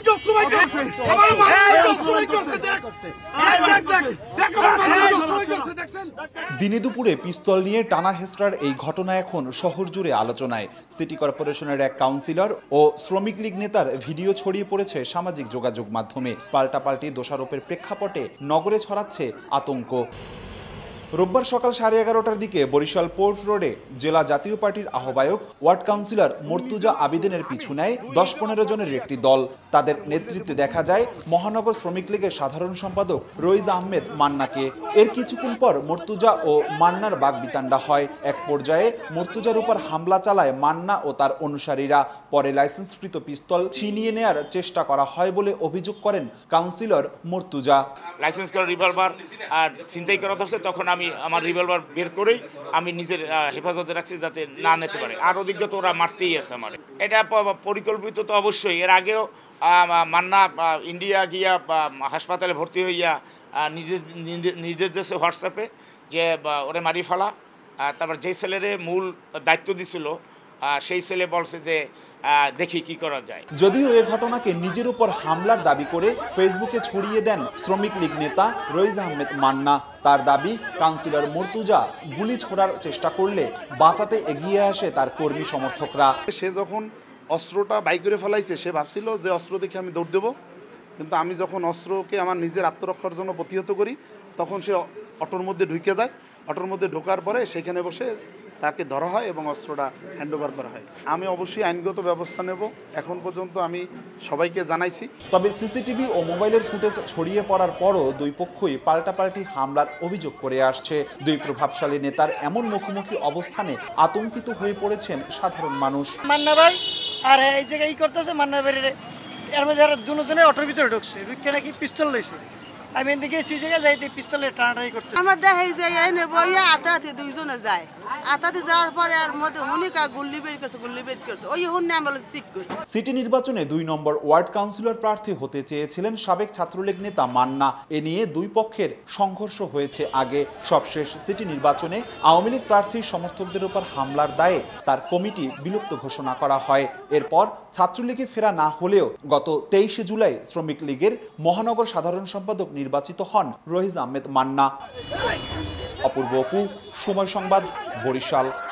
দিনে দুপুরে পিস্তল নিয়ে টানা হেঁচড়ার এই ঘটনা এখন শহর জুড়ে আলোচনায়। সিটি কর্পোরেশনের এক কাউন্সিলর ও শ্রমিক লীগ নেতার ভিডিও ছড়িয়ে পড়েছে সামাজিক যোগাযোগ মাধ্যমে। পাল্টাপাল্টি দোষারোপের প্রেক্ষাপটে নগরে ছড়াচ্ছে আতঙ্ক। রোববার সকাল 11:30টার দিকে বরিশাল পোর্ট রোডে জেলা জাতীয় পার্টির আহ্বায়ক ওয়ার্ড কাউন্সিলর মর্তুজা আবিদিনের পিছু নেয় 10-15 জনের একটি দল। তাদের নেতৃত্বে দেখা যায় মহানগর শ্রমিক লীগের সাধারণ সম্পাদক রইজ আহমেদ মান্নাকে। এর কিছুক্ষণ পর মর্তুজা ও মান্নার বাগবিতণ্ডা হয়। এক পর্যায়ে মর্তুজার উপর হামলা চালায় মান্না ও তার অনুসারীরা। পরে লাইসেন্সকৃত পিস্তল ছিনিয়ে নেয়ার চেষ্টা করা হয় বলে অভিযোগ করেন কাউন্সিলর মর্তুজা। লাইসেন্স করা রিভলভার আর ছিনতাই করা ধরছে, তখন আমি আমার রিভলভার বের করেই আমি নিজের হেফাজতে রাখছি যাতে না নিতে পারে। আর অধিকত ওরা মারতেই আছে আমার। এটা পরিকল্পিত তো অবশ্যই। এর আগেও মান্না ইন্ডিয়া গিয়া হাসপাতালে ভর্তি হইয়া নিজের দেশে হোয়াটসঅ্যাপে যে ওরে মারি ফেলা, তারপর যেই ছেলেরে মূল দায়িত্ব দিছিল সেই ছেলে বলছে যে দেখি কি করা যায়। যদিও এই ঘটনাকে নিজের উপর হামলার দাবি করে ফেসবুকে ছড়িয়ে দেন শ্রমিক লীগ নেতা রইজ আহমেদ মান্না। তার দাবি, কাউন্সিলর মর্তুজা গুলি ছোড়ার চেষ্টা করলে বাঁচাতে এগিয়ে আসে তার কর্মী সমর্থকরা। সে যখন অস্ত্রটা বাই করে ফেলাইছে, সে ভাবছিল যে অস্ত্র দেখে আমি দৌড় দেবো, কিন্তু আমি যখন অস্ত্রকে আমার নিজের আত্মরক্ষার জন্য প্রতিহত করি তখন সে অটোর মধ্যে ঢুকে দেয়। অটোর মধ্যে ঢোকার পরে সেখানে বসে তাকে ধরা হয় এবং অস্ত্রটা হ্যান্ডওভার করা হয়। আমি অবশ্যই আইনগত ব্যবস্থা নেব, এখন পর্যন্ত আমি সবাইকে জানাইছি। তবে সিসিটিভি ও মোবাইলের ফুটেজ ছড়িয়ে পড়ার পরও দুই পক্ষই পাল্টাপাল্টি হামলার অভিযোগ করে আসছে। দুই প্রভাবশালী নেতার এমন মুখোমুখি অবস্থানে আতঙ্কিত হয়ে পড়েছেন সাধারণ মানুষ। মান্না ভাই আর এই জায়গায় করতেছে, মান্না ভাই এর মধ্যে আর দুজনে অটোর ভিতরে ঢুকছে, ঢুকে নাকি পিস্তল লইছে। আমি এদিকে সেই জায়গায় যাইতে পিস্তলে টানাটানি করতে আমার দেখাই যায় এনে বইয়া আতাতে দুইজনে যায়। আতাতে যাওয়ার পরে আর মধ্যে হুনিকা গুল্লি বের করছে ওই হুন্নে আমরা সিক করি। সিটি নির্বাচনে 2 নম্বর ওয়ার্ড কাউন্সিলর প্রার্থী হতে চেয়েছিলেন সাবেক ছাত্রলীগ নেতা মান্না। এ নিয়ে দুই পক্ষের সংঘর্ষ হয়েছে আগে। সবশেষ সিটি নির্বাচনে আওয়ামী লীগ প্রার্থীর সমর্থকদের উপর হামলার দায়ে তার কমিটি বিলুপ্ত ঘোষণা করা হয়। এরপর ছাত্রলীগে ফেরা না হলেও গত 23 জুলাই শ্রমিক লীগের মহানগর সাধারণ সম্পাদক নির্বাচিত হন রইজ আহমেদ মান্না। অপূর্ব অপু, সময় সংবাদ, বরিশাল।